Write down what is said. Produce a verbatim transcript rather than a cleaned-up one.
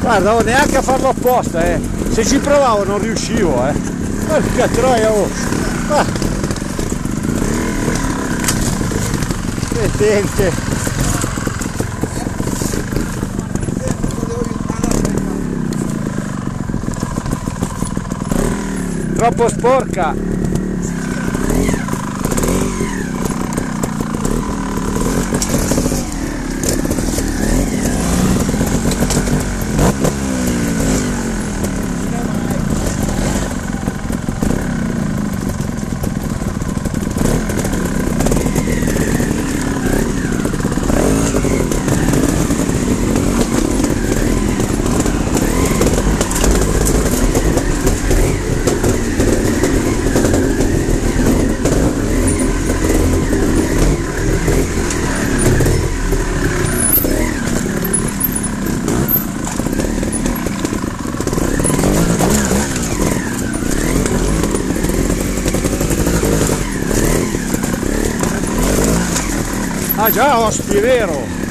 Guarda, oh, neanche a farlo apposta, eh. Se ci provavo non riuscivo, eh. Porca troia, oh. Ah. Vedente. Troppo sporca. Ah già, ospiti, vero?